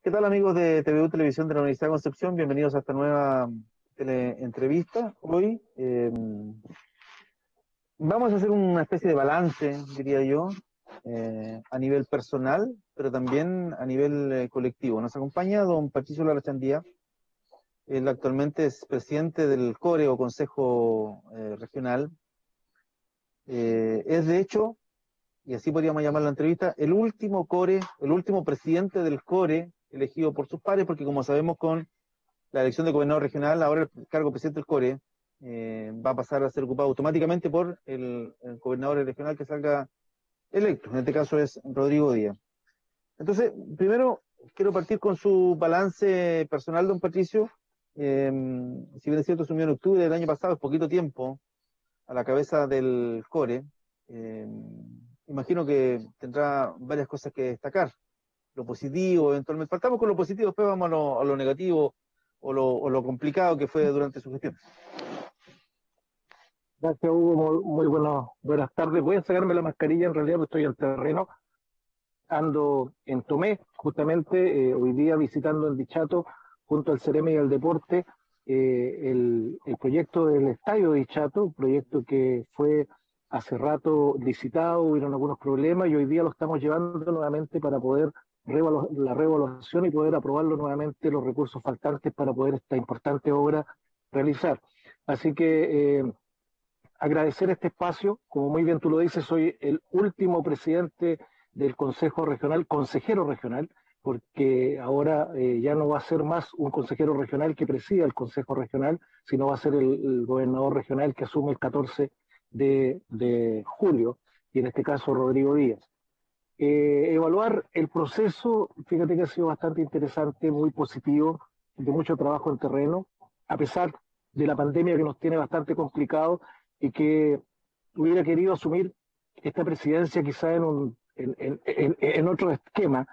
¿Qué tal amigos de TVU Televisión de la Universidad de Concepción? Bienvenidos a esta nueva entrevista. Hoy vamos a hacer una especie de balance, diría yo, a nivel personal, pero también a nivel colectivo. Nos acompaña don Patricio Larrachandía. Él actualmente es presidente del CORE o Consejo Regional. Es de hecho, y así podríamos llamar la entrevista, el último CORE, el último presidente del CORE elegido por sus pares, porque como sabemos con la elección de gobernador regional, ahora el cargo de presidente del CORE va a pasar a ser ocupado automáticamente por el gobernador regional que salga electo. En este caso es Rodrigo Díaz. Entonces, primero quiero partir con su balance personal, don Patricio. Si bien es cierto, asumió en octubre del año pasado, es poquito tiempo a la cabeza del CORE. Eh, Imagino que tendrá varias cosas que destacar. Lo positivo, eventualmente. Partamos con lo positivo, después vamos a lo negativo o lo complicado que fue durante su gestión. Gracias, Hugo. Buenas tardes. Voy a sacarme la mascarilla en realidad porque estoy en terreno. Ando en Tomé, justamente hoy día visitando en Dichato, junto al Ceremi y al Deporte, el proyecto del Estadio de Dichato, un proyecto que fue hace rato licitado, hubieron algunos problemas y hoy día lo estamos llevando nuevamente para poder la revaluación y poder aprobarlo nuevamente los recursos faltantes para poder esta importante obra realizar. Así que agradecer este espacio. Como muy bien tú lo dices, soy el último presidente del Consejo Regional, consejero regional, porque ahora ya no va a ser más un consejero regional que presida el Consejo Regional, sino va a ser el gobernador regional que asume el 14 de julio, y en este caso Rodrigo Díaz. Evaluar el proceso, fíjate que ha sido bastante interesante, muy positivo, de mucho trabajo en terreno, a pesar de la pandemia que nos tiene bastante complicado y que hubiera querido asumir esta presidencia quizá en otro esquema.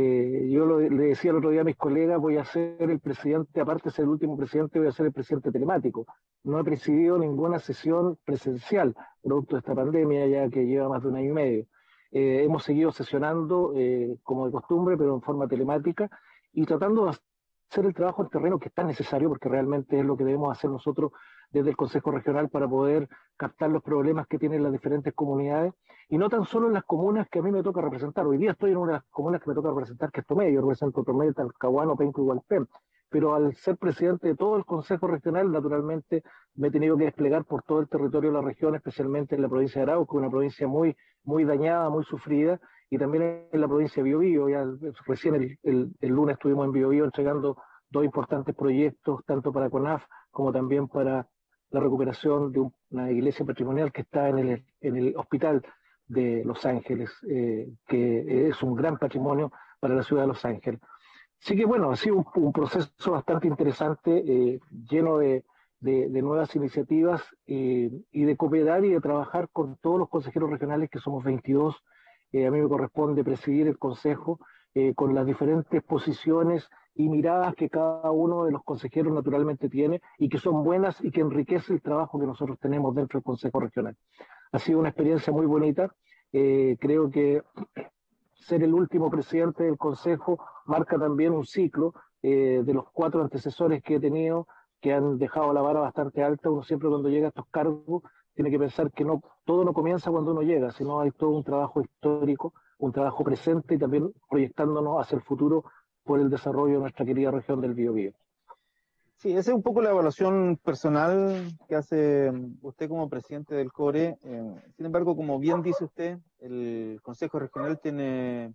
Le decía el otro día a mis colegas, voy a ser el presidente, aparte de ser el último presidente, voy a ser el presidente telemático. No he presidido ninguna sesión presencial producto de esta pandemia, ya que lleva más de un año y medio. Hemos seguido sesionando como de costumbre, pero en forma telemática y tratando de hacer el trabajo en terreno que es tan necesario, porque realmente es lo que debemos hacer nosotros desde el Consejo Regional para poder captar los problemas que tienen las diferentes comunidades, y no tan solo en las comunas que a mí me toca representar. Hoy día estoy en una de las comunas que me toca representar, que es Tomé. Yo represento Tomé, Talcahuano, Penco y Hualpén, pero al ser presidente de todo el Consejo Regional, naturalmente me he tenido que desplegar por todo el territorio de la región, especialmente en la provincia de Arauco, una provincia muy dañada, muy sufrida, y también en la provincia de Biobío. Ya recién el lunes estuvimos en Biobío entregando dos importantes proyectos, tanto para CONAF como también para la recuperación de una iglesia patrimonial que está en el hospital de Los Ángeles, que es un gran patrimonio para la ciudad de Los Ángeles. Así que bueno, ha sido un proceso bastante interesante, lleno de nuevas iniciativas y de cooperar y de trabajar con todos los consejeros regionales, que somos 22. A mí me corresponde presidir el consejo con las diferentes posiciones y miradas que cada uno de los consejeros naturalmente tiene y que son buenas y que enriquece el trabajo que nosotros tenemos dentro del Consejo Regional. Ha sido una experiencia muy bonita. Creo que ser el último presidente del Consejo marca también un ciclo de los 4 antecesores que he tenido, que han dejado la vara bastante alta. Uno siempre cuando llega a estos cargos tiene que pensar que todo no comienza cuando uno llega, sino hay todo un trabajo histórico, un trabajo presente y también proyectándonos hacia el futuro por el desarrollo de nuestra querida región del Biobío. Sí, esa es un poco la evaluación personal que hace usted como presidente del CORE. Sin embargo, como bien dice usted, el Consejo Regional tiene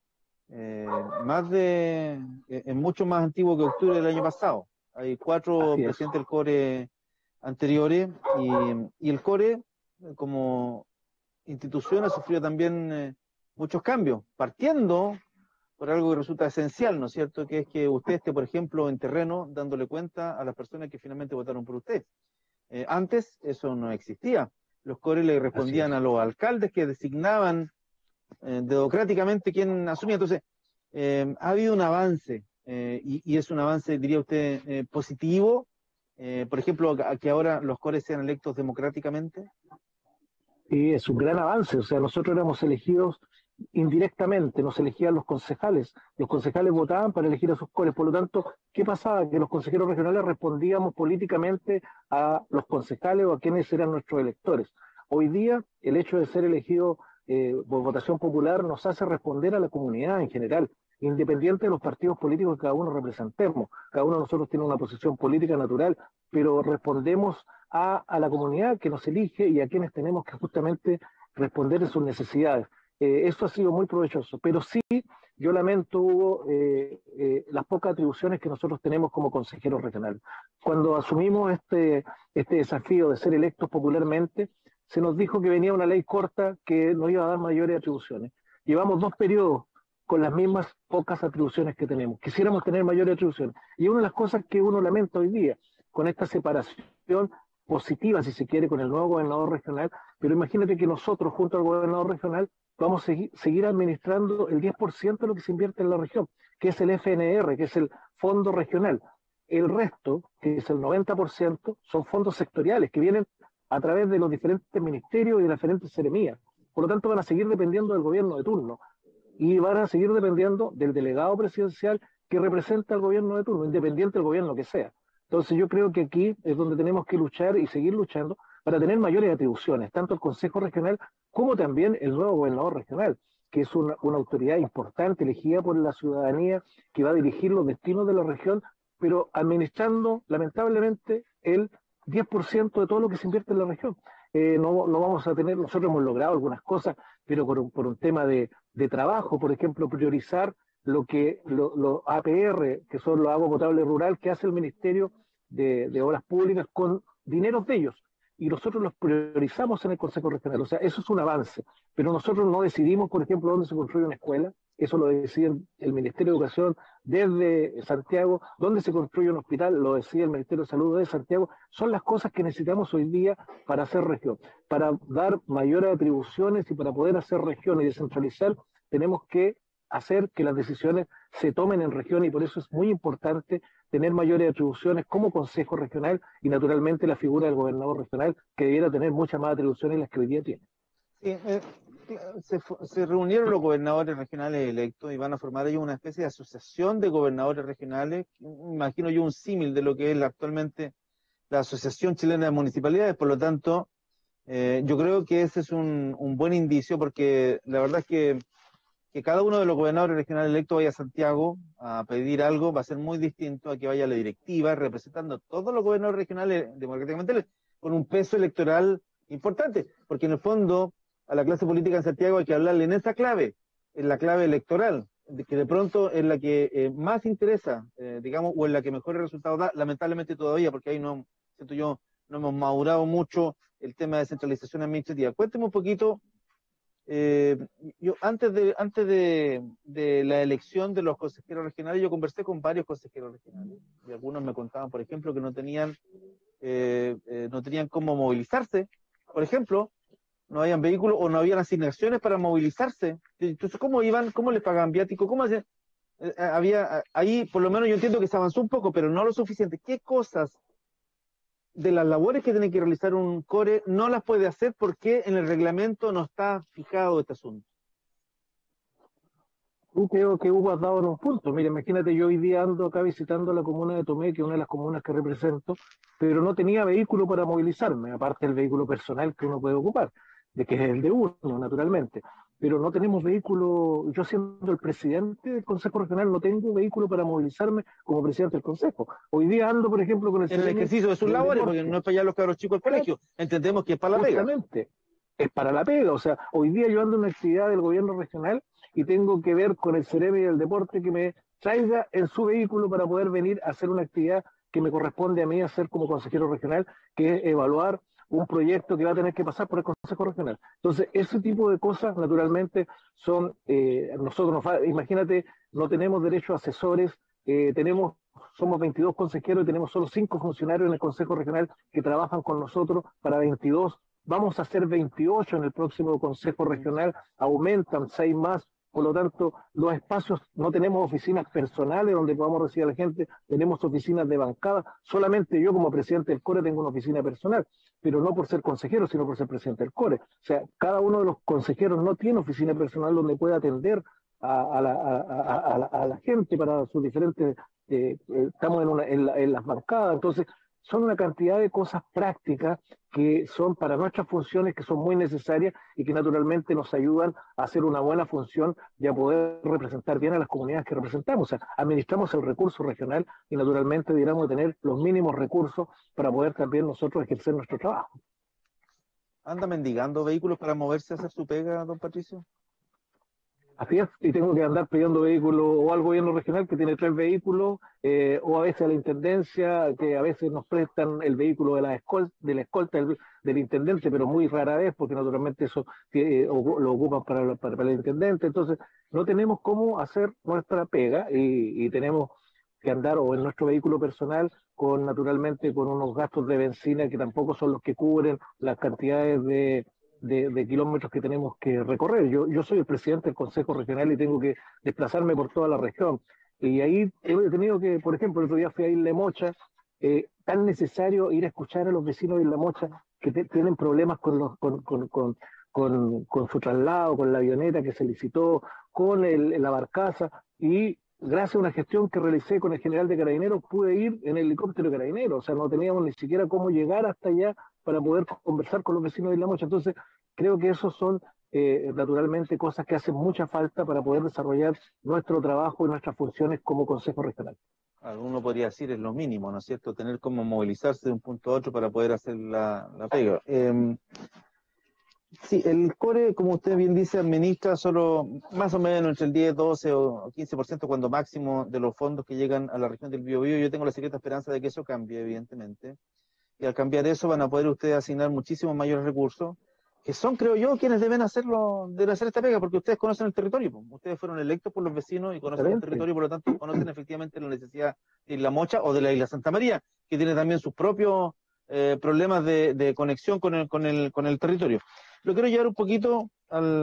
es mucho más antiguo que octubre del año pasado. Hay 4 Así es. presidentes del CORE anteriores y el CORE como institución ha sufrido también muchos cambios, partiendo por algo que resulta esencial, ¿no es cierto? Que es que usted esté, por ejemplo, en terreno dándole cuenta a las personas que finalmente votaron por usted. Antes eso no existía. Los CORE le respondían a los alcaldes que designaban democráticamente quién asumía. Entonces, ha habido un avance y es un avance, diría usted, positivo. Por ejemplo, a que ahora los CORE sean electos democráticamente. Sí, es un gran avance. O sea, nosotros éramos elegidos indirectamente nos elegían los concejales votaban para elegir a sus cores, por lo tanto, ¿qué pasaba? Que los consejeros regionales respondíamos políticamente a los concejales o a quienes eran nuestros electores. Hoy día, el hecho de ser elegido por votación popular nos hace responder a la comunidad en general, independiente de los partidos políticos que cada uno representemos. Cada uno de nosotros tiene una posición política natural, pero respondemos a la comunidad que nos elige y a quienes tenemos que justamente responder en sus necesidades. Eso ha sido muy provechoso, pero sí, yo lamento, Hugo, las pocas atribuciones que nosotros tenemos como consejeros regionales. Cuando asumimos este desafío de ser electos popularmente, se nos dijo que venía una ley corta que nos iba a dar mayores atribuciones. Llevamos 2 periodos con las mismas pocas atribuciones que tenemos. Quisiéramos tener mayores atribuciones. Y una de las cosas que uno lamenta hoy día, con esta separación positiva, si se quiere, con el nuevo gobernador regional, pero imagínate que nosotros, junto al gobernador regional, vamos a seguir administrando el 10% de lo que se invierte en la región, que es el FNR, que es el Fondo Regional. El resto, que es el 90%, son fondos sectoriales que vienen a través de los diferentes ministerios y de las diferentes seremías. Por lo tanto, van a seguir dependiendo del gobierno de turno y van a seguir dependiendo del delegado presidencial que representa al gobierno de turno, independiente del gobierno que sea. Entonces yo creo que aquí es donde tenemos que luchar y seguir luchando para tener mayores atribuciones, tanto el Consejo Regional como también el nuevo gobernador regional, que es una autoridad importante elegida por la ciudadanía que va a dirigir los destinos de la región, pero administrando lamentablemente el 10% de todo lo que se invierte en la región. No vamos a tener, nosotros hemos logrado algunas cosas, pero por un tema de trabajo, por ejemplo, priorizar los APR, que son los agua potable rural, que hace el Ministerio de Obras Públicas con dineros de ellos. Y nosotros los priorizamos en el Consejo Regional. O sea, eso es un avance. Pero nosotros no decidimos, por ejemplo, dónde se construye una escuela. Eso lo decide el Ministerio de Educación desde Santiago. Dónde se construye un hospital, lo decide el Ministerio de Salud desde Santiago. Son las cosas que necesitamos hoy día para hacer región. Para dar mayores atribuciones y para poder hacer región y descentralizar, tenemos que hacer que las decisiones se tomen en región, y por eso es muy importante tener mayores atribuciones como Consejo Regional y naturalmente la figura del gobernador regional, que debiera tener muchas más atribuciones de las que hoy día tiene. Sí, se reunieron los gobernadores regionales electos y van a formar ellos una especie de asociación de gobernadores regionales. Imagino yo un símil de lo que es actualmente la Asociación Chilena de Municipalidades. Por lo tanto, yo creo que ese es un buen indicio, porque la verdad es que cada uno de los gobernadores regionales electos vaya a Santiago a pedir algo va a ser muy distinto a que vaya a la directiva representando a todos los gobernadores regionales democráticamente con un peso electoral importante, porque en el fondo a la clase política en Santiago hay que hablarle en esa clave, en la clave electoral, que de pronto es la que más interesa, digamos, o en la que mejores resultados da, lamentablemente todavía, porque ahí no, siento yo, no hemos madurado mucho el tema de descentralización administrativa. Cuénteme un poquito. Yo antes de la elección de los consejeros regionales, yo conversé con varios consejeros regionales y algunos me contaban, por ejemplo, que no tenían cómo movilizarse, por ejemplo, no habían vehículos o no habían asignaciones para movilizarse. Entonces, ¿cómo iban? ¿Cómo les pagaban viático? ¿Cómo hacían? Ahí, por lo menos yo entiendo que se avanzó un poco, pero no lo suficiente. ¿Qué cosas de las labores que tiene que realizar un core no las puede hacer porque en el reglamento no está fijado este asunto? Creo que Hugo has dado en un punto. Mira, imagínate, yo hoy día ando acá visitando la comuna de Tomé, que es una de las comunas que represento, pero no tenía vehículo para movilizarme, aparte del vehículo personal que uno puede ocupar, de que es el de uno, naturalmente. Pero no tenemos vehículo, yo siendo el presidente del Consejo Regional no tengo vehículo para movilizarme como presidente del Consejo. Hoy día ando, por ejemplo, con el... En el ejercicio de sus labores, porque no es para allá los cabros chicos del colegio, entendemos que es para la pega. Justamente, es para la pega. O sea, hoy día yo ando en una actividad del gobierno regional y tengo que ver con el Ceremi del Deporte que me traiga en su vehículo para poder venir a hacer una actividad que me corresponde a mí hacer como consejero regional, que es evaluar un proyecto que va a tener que pasar por el Consejo Regional. Entonces, ese tipo de cosas, naturalmente, son, imagínate, no tenemos derecho a asesores, somos 22 consejeros y tenemos solo 5 funcionarios en el Consejo Regional que trabajan con nosotros para 22. Vamos a hacer 28 en el próximo Consejo Regional, aumentan 6 más por lo tanto, los espacios, no tenemos oficinas personales donde podamos recibir a la gente, tenemos oficinas de bancada. Solamente yo como presidente del CORE tengo una oficina personal, pero no por ser consejero, sino por ser presidente del CORE. O sea, cada uno de los consejeros no tiene oficina personal donde pueda atender a la gente para sus diferentes, estamos en las bancadas, entonces son una cantidad de cosas prácticas que son para nuestras funciones, que son muy necesarias y que naturalmente nos ayudan a hacer una buena función y a poder representar bien a las comunidades que representamos. O sea, administramos el recurso regional y naturalmente deberíamos tener los mínimos recursos para poder también nosotros ejercer nuestro trabajo. ¿Anda mendigando vehículos para moverse a hacer su pega, don Patricio? Así es, y tengo que andar pidiendo vehículos o al gobierno regional que tiene 3 vehículos, o a veces a la intendencia, que a veces nos prestan el vehículo de la escolta del intendente, pero muy rara vez, porque naturalmente eso lo ocupan para el intendente. Entonces, no tenemos cómo hacer nuestra pega y tenemos que andar o en nuestro vehículo personal naturalmente con unos gastos de benzina que tampoco son los que cubren las cantidades de kilómetros que tenemos que recorrer. Yo soy el presidente del Consejo Regional y tengo que desplazarme por toda la región. Y ahí he tenido que, por ejemplo, el otro día fui a Isla Mocha, tan necesario ir a escuchar a los vecinos de Isla Mocha que tienen problemas con su traslado, con la avioneta que se licitó, con la barcaza, y gracias a una gestión que realicé con el general de Carabineros pude ir en el helicóptero de Carabineros. O sea, no teníamos ni siquiera cómo llegar hasta allá para poder conversar con los vecinos de Isla Mocha. Entonces, creo que esos son naturalmente cosas que hacen mucha falta para poder desarrollar nuestro trabajo y nuestras funciones como Consejo Regional. Uno podría decir es lo mínimo, ¿no es cierto? Tener cómo movilizarse de un punto a otro para poder hacer la pega. Sí, el CORE, como usted bien dice, administra solo más o menos entre el 10, 12 o 15% cuando máximo de los fondos que llegan a la región del Biobío. Yo tengo la secreta esperanza de que eso cambie, evidentemente. Y al cambiar eso van a poder ustedes asignar muchísimos mayores recursos, que son, creo yo, quienes deben hacer esta pega, porque ustedes conocen el territorio. Ustedes fueron electos por los vecinos y conocen el territorio, por lo tanto conocen efectivamente la necesidad de Isla Mocha o de la Isla Santa María, que tiene también sus propios problemas de conexión con el territorio. Lo quiero llevar un poquito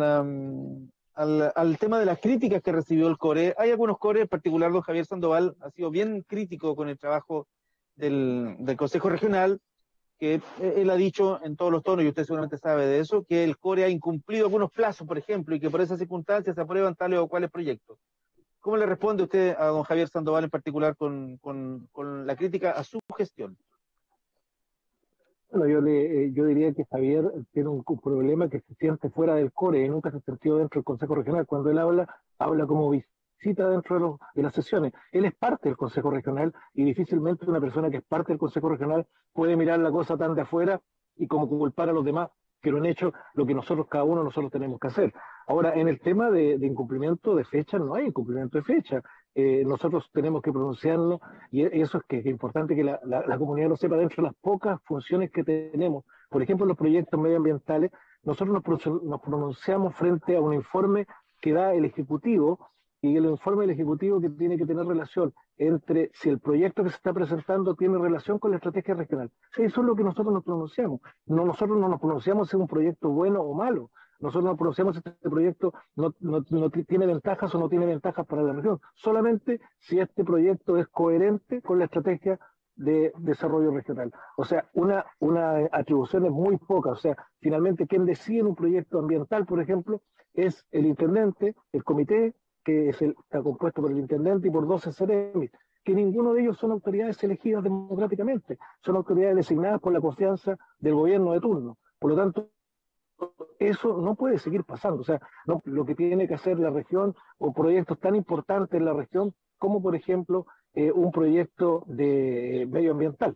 al tema de las críticas que recibió el CORE. Hay algunos CORE, en particular don Javier Sandoval, ha sido bien crítico con el trabajo del Consejo Regional, que él ha dicho en todos los tonos, y usted seguramente sabe de eso, que el CORE ha incumplido algunos plazos, por ejemplo, y que por esas circunstancias se aprueban tales o cuales proyectos. ¿Cómo le responde usted a don Javier Sandoval en particular con la crítica a su gestión? Bueno, yo diría que Javier tiene un problema que se siente fuera del CORE y nunca se sintió dentro del Consejo Regional. Cuando él habla como visita dentro de las sesiones. Él es parte del Consejo Regional y difícilmente una persona que es parte del Consejo Regional puede mirar la cosa tan de afuera y como culpar a los demás que lo han hecho lo que nosotros tenemos que hacer. Ahora, en el tema de incumplimiento de fecha, no hay incumplimiento de fecha. Nosotros tenemos que pronunciarlo y eso es importante que la comunidad lo sepa dentro de las pocas funciones que tenemos. Por ejemplo, en los proyectos medioambientales, nosotros nos pronunciamos frente a un informe que da el Ejecutivo y el informe del Ejecutivo que tiene que tener relación entre si el proyecto que se está presentando tiene relación con la estrategia regional. Eso es lo que nosotros nos pronunciamos. Nosotros no nos pronunciamos si es un proyecto bueno o malo. Nosotros nos pronunciamos si este proyecto no tiene ventajas o no tiene ventajas para la región. Solamente si este proyecto es coherente con la estrategia de desarrollo regional. O sea, una atribución es muy poca. O sea, finalmente quien decide un proyecto ambiental, por ejemplo, es el intendente, el comité, que está compuesto por el intendente y por 12 CEREMI, que ninguno de ellos son autoridades elegidas democráticamente, son autoridades designadas por la confianza del gobierno de turno. Por lo tanto, eso no puede seguir pasando. O sea, lo que tiene que hacer la región o proyectos tan importantes en la región como, por ejemplo, un proyecto de medioambiental.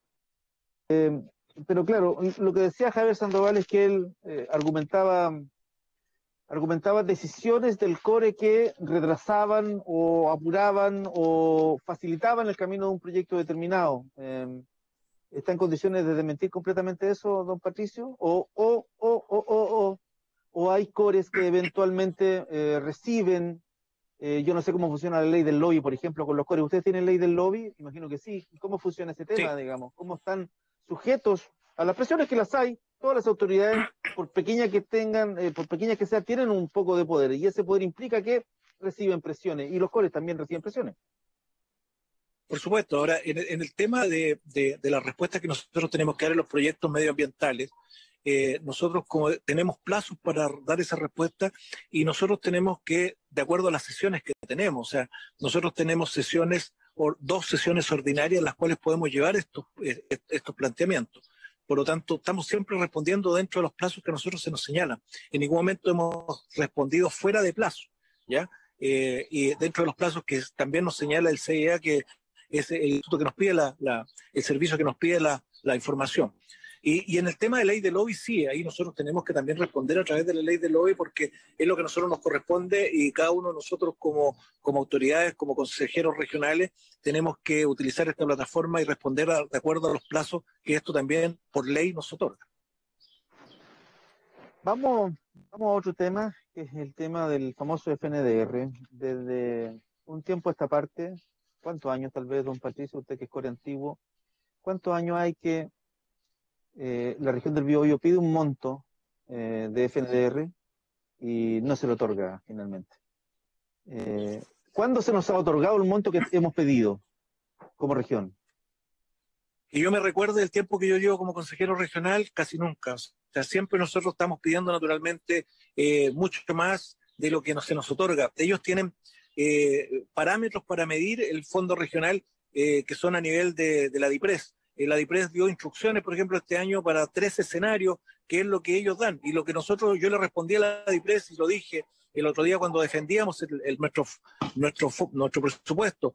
Pero claro, lo que decía Javier Sandoval es que él argumentaba decisiones del CORE que retrasaban o apuraban o facilitaban el camino de un proyecto determinado. ¿Está en condiciones de desmentir completamente eso, don Patricio? ¿O hay CORES que eventualmente reciben? Yo no sé cómo funciona la ley del lobby, por ejemplo, con los CORES. ¿Ustedes tienen ley del lobby? Imagino que sí. ¿Cómo funciona ese tema, digamos? ¿Cómo están sujetos a las presiones que las hay? todas las autoridades, por pequeñas que tengan, por pequeñas que sean, tienen un poco de poder, y ese poder implica que reciben presiones, y los cores también reciben presiones. Por supuesto, ahora en el tema de la respuesta que nosotros tenemos que dar en los proyectos medioambientales, nosotros como tenemos plazos para dar esa respuesta y nosotros tenemos que, de acuerdo a las sesiones que tenemos, o sea, nosotros tenemos sesiones o 2 sesiones ordinarias en las cuales podemos llevar estos planteamientos. Por lo tanto, estamos siempre respondiendo dentro de los plazos que a nosotros se nos señalan. En ningún momento hemos respondido fuera de plazo, ¿ya? Y dentro de los plazos que también nos señala el CIA, que es el instituto que nos pide el servicio que nos pide la información. Y en el tema de ley de lobby, sí, ahí nosotros tenemos que también responder a través de la ley de lobby porque es lo que a nosotros nos corresponde y cada uno de nosotros como autoridades, como consejeros regionales, tenemos que utilizar esta plataforma y responder de acuerdo a los plazos que esto también por ley nos otorga. Vamos a otro tema, que es el tema del famoso FNDR. Desde un tiempo a esta parte, ¿cuántos años tal vez, don Patricio, usted que es core antiguo, cuántos años hay que la región del Biobío pide un monto de FNDR y no se lo otorga finalmente? ¿Cuándo se nos ha otorgado el monto que hemos pedido como región? Y yo me recuerdo del tiempo que yo llevo como consejero regional, casi nunca. O sea, siempre nosotros estamos pidiendo naturalmente mucho más de lo que se nos otorga. Ellos tienen parámetros para medir el fondo regional que son a nivel de la DIPRES. La DIPRES dio instrucciones, por ejemplo, este año para 3 escenarios, que es lo que ellos dan. Y lo que yo le respondí a la DIPRES y lo dije el otro día cuando defendíamos nuestro presupuesto.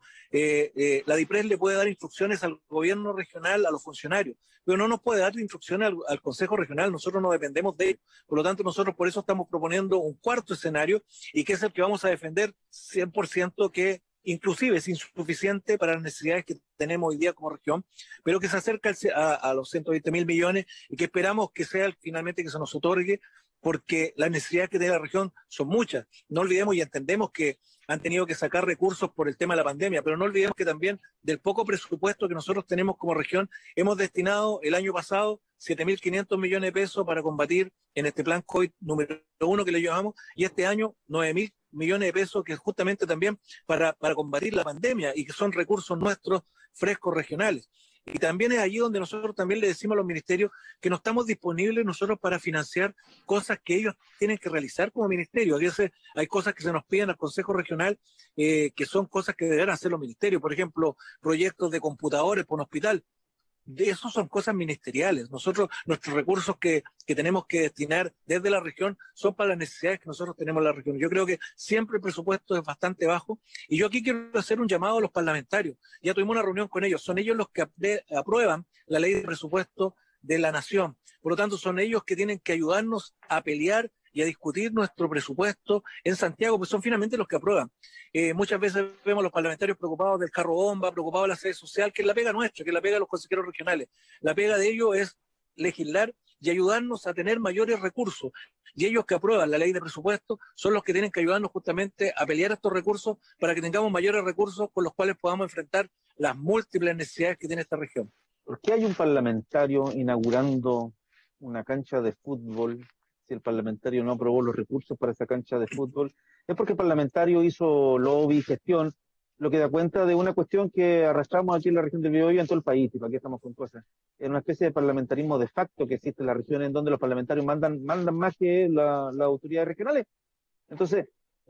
La DIPRES le puede dar instrucciones al gobierno regional, a los funcionarios, pero no nos puede dar instrucciones al Consejo Regional. Nosotros no dependemos de ellos. Por lo tanto, nosotros por eso estamos proponiendo un 4º escenario y que es el que vamos a defender 100%, que inclusive es insuficiente para las necesidades que tenemos hoy día como región, pero que se acerca a los 120.000 millones y que esperamos que sea finalmente que se nos otorgue, porque las necesidades que tiene la región son muchas. No olvidemos y entendemos que han tenido que sacar recursos por el tema de la pandemia, pero no olvidemos que también del poco presupuesto que nosotros tenemos como región, hemos destinado el año pasado 7.500 millones de pesos para combatir en este plan COVID número 1 que le llamamos, y este año 9.000 millones de pesos, que es justamente también para combatir la pandemia y que son recursos nuestros frescos regionales. Y también es allí donde nosotros también le decimos a los ministerios que no estamos disponibles nosotros para financiar cosas que ellos tienen que realizar como ministerio. A veces hay cosas que se nos piden al Consejo Regional que son cosas que deberán hacer los ministerios. Por ejemplo, proyectos de computadores por un hospital. De eso son cosas ministeriales. Nosotros, nuestros recursos que tenemos que destinar desde la región son para las necesidades que nosotros tenemos en la región. Yo creo que siempre el presupuesto es bastante bajo y yo aquí quiero hacer un llamado a los parlamentarios. Ya tuvimos una reunión con ellos. Son ellos los que aprueban la ley de presupuesto de la nación. Por lo tanto, son ellos que tienen que ayudarnos a pelear y a discutir nuestro presupuesto en Santiago, pues son finalmente los que aprueban. Muchas veces vemos a los parlamentarios preocupados del carro bomba, preocupados de la sede social, que es la pega nuestra, que es la pega de los consejeros regionales. La pega de ellos es legislar y ayudarnos a tener mayores recursos. Y ellos que aprueban la ley de presupuesto son los que tienen que ayudarnos justamente a pelear estos recursos para que tengamos mayores recursos con los cuales podamos enfrentar las múltiples necesidades que tiene esta región. ¿Por qué hay un parlamentario inaugurando una cancha de fútbol si el parlamentario no aprobó los recursos para esa cancha de fútbol? Es porque el parlamentario hizo lobby, gestión, lo que da cuenta de una cuestión que arrastramos aquí en la región del Biobío y en todo el país, y para qué estamos con cosas. Es una especie de parlamentarismo de facto que existe en la región, en donde los parlamentarios mandan más que las autoridades regionales. Entonces,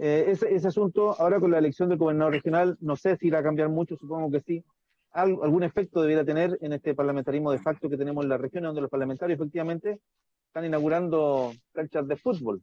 ese asunto, ahora con la elección del gobernador regional, no sé si irá a cambiar mucho, supongo que sí. Algún efecto debiera tener en este parlamentarismo de facto que tenemos en la región, donde los parlamentarios efectivamente están inaugurando canchas de fútbol.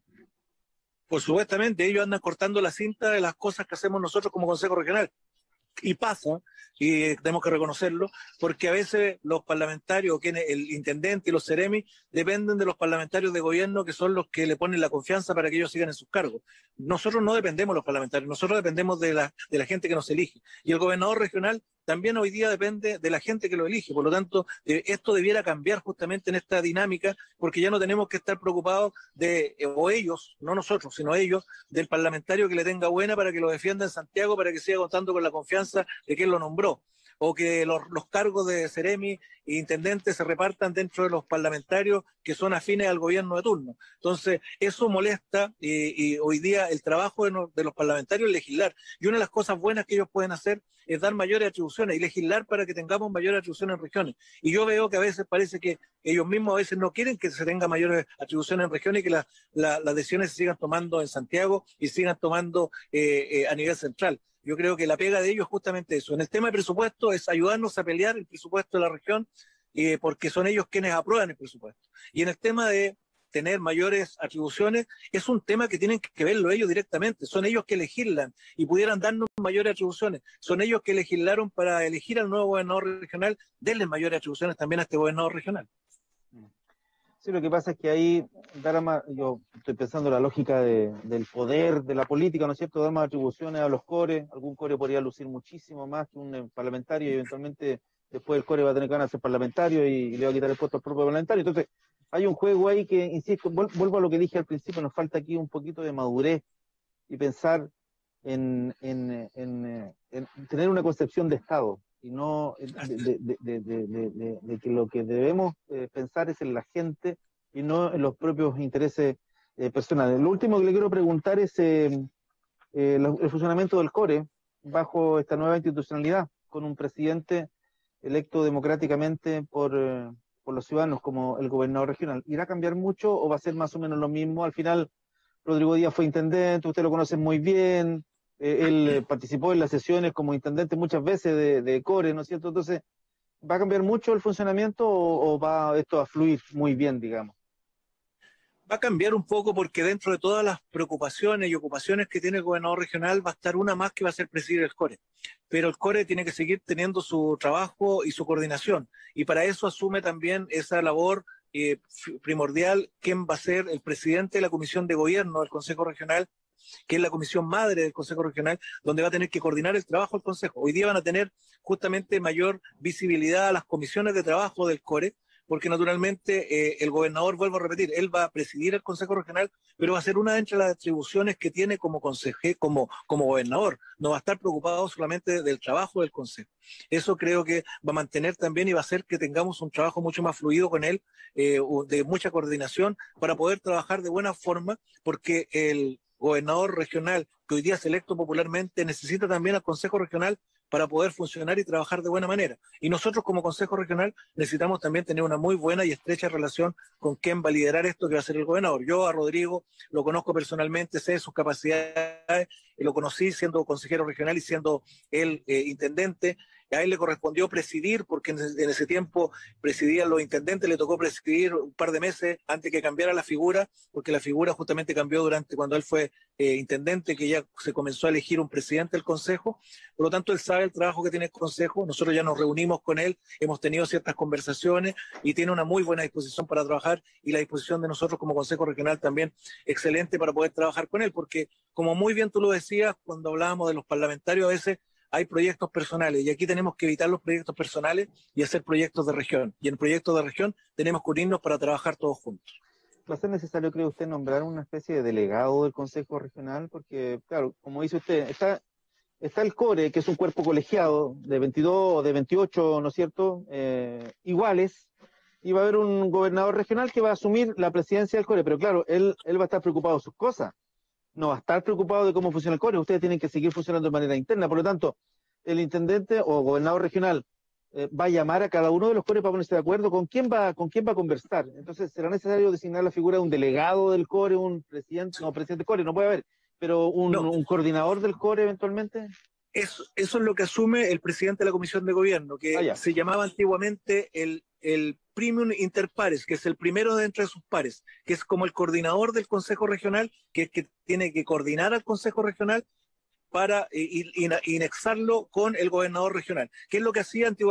Por supuestamente, ellos andan cortando la cinta de las cosas que hacemos nosotros como Consejo Regional. Y pasa, y tenemos que reconocerlo, porque a veces los parlamentarios, el intendente y los seremi, dependen de los parlamentarios de gobierno, que son los que le ponen la confianza para que ellos sigan en sus cargos. Nosotros no dependemos de los parlamentarios, nosotros dependemos de la gente que nos elige. Y el gobernador regional también hoy día depende de la gente que lo elige. Por lo tanto, esto debiera cambiar justamente en esta dinámica, porque ya no tenemos que estar preocupados o ellos, no nosotros, sino ellos, del parlamentario que le tenga buena para que lo defienda en Santiago, para que siga contando con la confianza de quien lo nombró, o que los cargos de Seremi e intendentes se repartan dentro de los parlamentarios que son afines al gobierno de turno. Entonces, eso molesta y hoy día el trabajo de los parlamentarios es legislar. Y una de las cosas buenas que ellos pueden hacer es dar mayores atribuciones y legislar para que tengamos mayores atribuciones en regiones. Y yo veo que a veces parece que ellos mismos a veces no quieren que se tenga mayores atribuciones en regiones y que las decisiones se sigan tomando en Santiago y sigan tomando a nivel central. Yo creo que la pega de ellos es justamente eso. En el tema de presupuesto es ayudarnos a pelear el presupuesto de la región, porque son ellos quienes aprueban el presupuesto. Y en el tema de tener mayores atribuciones, es un tema que tienen que verlo ellos directamente. Son ellos que legislan y pudieran darnos mayores atribuciones. Son ellos que legislaron para elegir al nuevo gobernador regional, denle mayores atribuciones también a este gobernador regional. Sí, lo que pasa es que ahí, yo estoy pensando en la lógica del poder, de la política, ¿no es cierto? Dar más atribuciones a los cores, algún core podría lucir muchísimo más que un parlamentario y eventualmente después el core va a tener que ganar ser parlamentario y le va a quitar el puesto al propio parlamentario. Entonces, hay un juego ahí que, insisto, vuelvo a lo que dije al principio, nos falta aquí un poquito de madurez y pensar en tener una concepción de Estado y no de que lo que debemos pensar es en la gente y no en los propios intereses personales. Lo último que le quiero preguntar es el funcionamiento del CORE bajo esta nueva institucionalidad, con un presidente electo democráticamente por los ciudadanos como el gobernador regional. ¿Irá a cambiar mucho o va a ser más o menos lo mismo? Al final, Rodrigo Díaz fue intendente, usted lo conoce muy bien, él participó en las sesiones como intendente muchas veces de CORE, ¿no es cierto? Entonces, ¿va a cambiar mucho el funcionamiento o va esto a fluir muy bien, digamos? Va a cambiar un poco porque dentro de todas las preocupaciones y ocupaciones que tiene el gobernador regional va a estar una más que va a ser presidir el CORE. Pero el CORE tiene que seguir teniendo su trabajo y su coordinación. Y para eso asume también esa labor primordial, quién va a ser el presidente de la Comisión de Gobierno del Consejo Regional, que es la comisión madre del Consejo Regional, donde va a tener que coordinar el trabajo del Consejo. Hoy día van a tener justamente mayor visibilidad a las comisiones de trabajo del CORE, porque naturalmente el gobernador, vuelvo a repetir, él va a presidir el Consejo Regional, pero va a ser una de entre las atribuciones que tiene como como gobernador. No va a estar preocupado solamente del trabajo del Consejo. Eso creo que va a mantener también y va a hacer que tengamos un trabajo mucho más fluido con él, de mucha coordinación, para poder trabajar de buena forma, porque el gobernador regional, que hoy día es electo popularmente, necesita también al Consejo Regional para poder funcionar y trabajar de buena manera. Y nosotros como Consejo Regional necesitamos también tener una muy buena y estrecha relación con quien va a liderar esto que va a ser el gobernador. Yo a Rodrigo lo conozco personalmente, sé sus capacidades, lo conocí siendo consejero regional y siendo él intendente. A él le correspondió presidir, porque en ese tiempo presidían los intendentes, le tocó presidir un par de meses antes que cambiara la figura, porque la figura justamente cambió cuando él fue intendente, que ya se comenzó a elegir un presidente del Consejo. Por lo tanto, él sabe el trabajo que tiene el Consejo. Nosotros ya nos reunimos con él, hemos tenido ciertas conversaciones y tiene una muy buena disposición para trabajar, y la disposición de nosotros como Consejo Regional también excelente para poder trabajar con él, porque como muy bien tú lo decías, cuando hablábamos de los parlamentarios, a veces hay proyectos personales y aquí tenemos que evitar los proyectos personales y hacer proyectos de región. Y en proyectos de región tenemos que unirnos para trabajar todos juntos. ¿Va a ser necesario, cree usted, nombrar una especie de delegado del Consejo Regional? Porque, claro, como dice usted, está el CORE, que es un cuerpo colegiado de 22 o de 28, ¿no es cierto?, iguales, y va a haber un gobernador regional que va a asumir la presidencia del CORE, pero claro, él va a estar preocupado de sus cosas, no va a estar preocupado de cómo funciona el CORE. Ustedes tienen que seguir funcionando de manera interna. Por lo tanto, el intendente o gobernador regional va a llamar a cada uno de los CORE para ponerse de acuerdo con quién va a conversar. Entonces, ¿será necesario designar la figura de un delegado del CORE, un presidente, no, presidente del CORE, no puede haber, pero un coordinador del CORE eventualmente? Eso es lo que asume el presidente de la Comisión de Gobierno, que se llamaba antiguamente el Primum Inter Pares, que es el primero de entre sus pares, que es como el coordinador del Consejo Regional, que tiene que coordinar al Consejo Regional para inexarlo con el gobernador regional, que es lo que hacía antiguamente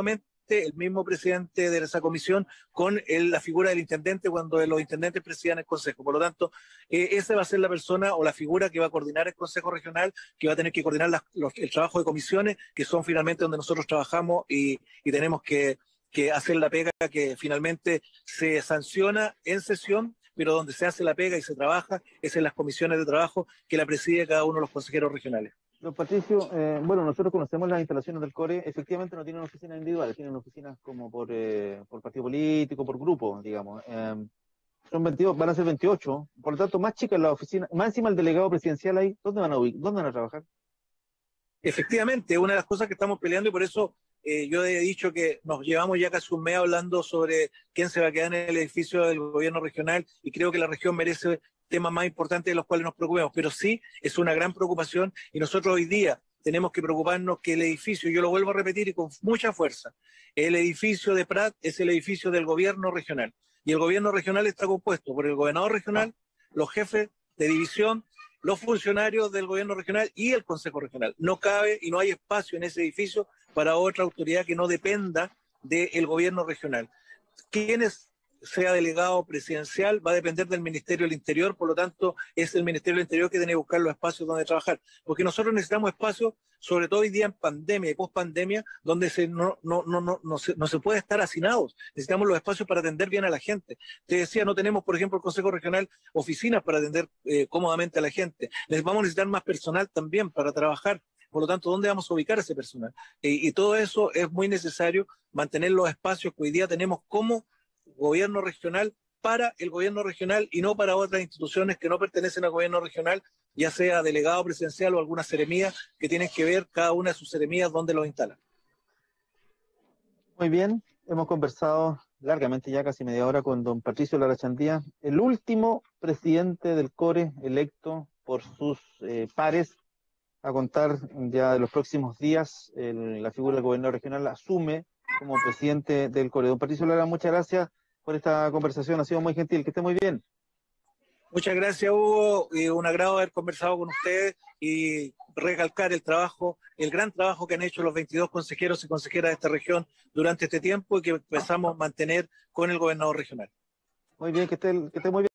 el mismo presidente de esa comisión, con la figura del intendente cuando los intendentes presidían el consejo. Por lo tanto, esa va a ser la persona o la figura que va a coordinar el consejo regional, que va a tener que coordinar el trabajo de comisiones, que son finalmente donde nosotros trabajamos y tenemos que hacer la pega que finalmente se sanciona en sesión, pero donde se hace la pega y se trabaja es en las comisiones de trabajo que la preside cada uno de los consejeros regionales. Don Patricio, bueno, nosotros conocemos las instalaciones del CORE, efectivamente no tienen oficinas individuales, tienen oficinas como por partido político, por grupo, digamos. Son 22, van a ser 28, por lo tanto, más chicas las oficinas, más encima el delegado presidencial ahí, ¿dónde van a trabajar? Efectivamente, una de las cosas que estamos peleando y por eso yo he dicho que nos llevamos ya casi un mes hablando sobre quién se va a quedar en el edificio del gobierno regional y creo que la región merece temas más importantes de los cuales nos preocupemos, pero sí es una gran preocupación y nosotros hoy día tenemos que preocuparnos que el edificio, yo lo vuelvo a repetir y con mucha fuerza, el edificio de Prat es el edificio del gobierno regional y el gobierno regional está compuesto por el gobernador regional, los jefes de división, los funcionarios del gobierno regional y el consejo regional. No cabe y no hay espacio en ese edificio para otra autoridad que no dependa del gobierno regional. Quienes sea delegado presidencial va a depender del Ministerio del Interior, por lo tanto es el Ministerio del Interior que tiene que buscar los espacios donde trabajar, porque nosotros necesitamos espacios, sobre todo hoy día en pandemia y post-pandemia, donde no se puede estar hacinados, necesitamos los espacios para atender bien a la gente. Te decía, no tenemos, por ejemplo, el Consejo Regional oficinas para atender cómodamente a la gente, vamos a necesitar más personal también para trabajar. Por lo tanto, ¿dónde vamos a ubicar ese personal? Y todo eso es muy necesario, mantener los espacios que hoy día tenemos como gobierno regional para el gobierno regional y no para otras instituciones que no pertenecen al gobierno regional, ya sea delegado presidencial o alguna seremía que tienen que ver cada una de sus seremías dónde los instalan. Muy bien, hemos conversado largamente ya casi media hora con don Patricio Larrachandía, el último presidente del CORE electo por sus pares. A contar ya de los próximos días, la figura del gobernador regional asume como presidente del CORE. Don Patricio Lara, muchas gracias por esta conversación, ha sido muy gentil, que esté muy bien. Muchas gracias, Hugo, un agrado haber conversado con ustedes y recalcar el trabajo, el gran trabajo que han hecho los 22 consejeros y consejeras de esta región durante este tiempo y que empezamos a mantener con el gobernador regional. Muy bien, que esté muy bien.